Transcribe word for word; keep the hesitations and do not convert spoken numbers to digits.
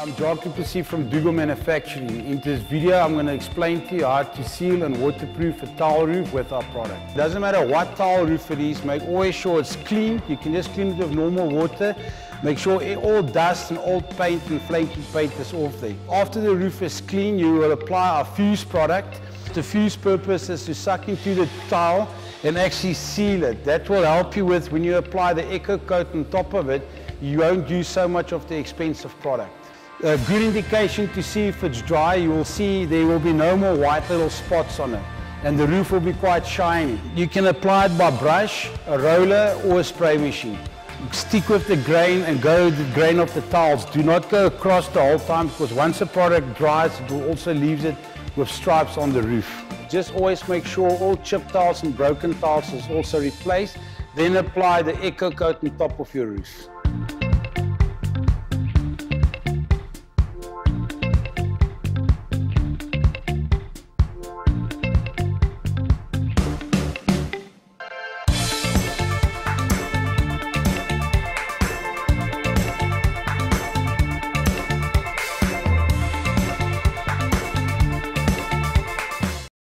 I'm Dugill from Dugill Manufacturing. In this video, I'm going to explain to you how to seal and waterproof a tile roof with our product. It doesn't matter what tile roof it is, make always sure it's clean. You can just clean it with normal water. Make sure all dust and old paint and flaky paint is off there. After the roof is clean, you will apply our fuse product. The fuse purpose is to suck into the tile and actually seal it. That will help you with, when you apply the Eco Coat on top of it, you won't use so much of the expensive product. A good indication to see if it's dry, you will see there will be no more white little spots on it, and the roof will be quite shiny. You can apply it by brush, a roller or a spray machine. Stick with the grain and go with the grain of the tiles. Do not go across the whole time, because once the product dries, it will also leave it with stripes on the roof. Just always make sure all chipped tiles and broken tiles is also replaced. Then apply the Eco Coat on top of your roof.